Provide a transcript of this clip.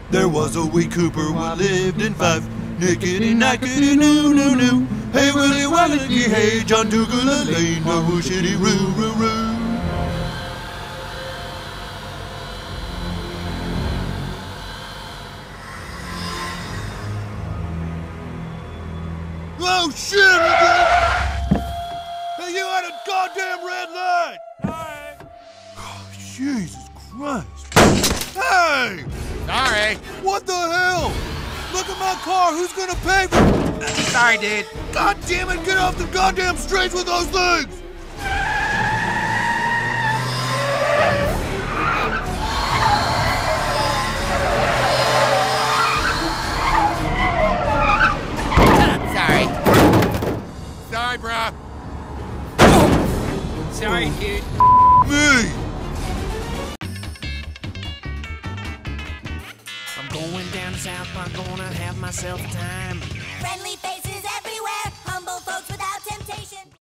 There was a wee Cooper who lived in five. Nickety nackety noo noo noo. Hey Willie Wallacky, hey John Dougal Lane, no whooshy roo roo roo. Oh shit! Hey, you had a goddamn red light! Sorry. Oh, Jesus Christ! Hey! Sorry. What the hell? Look at my car. Who's gonna pay for? Sorry, dude. God damn it! Get off the goddamn streets with those things! Sorry, bro. Sorry, dude. Me! I'm going down to South Park, gonna have myself a time. Friendly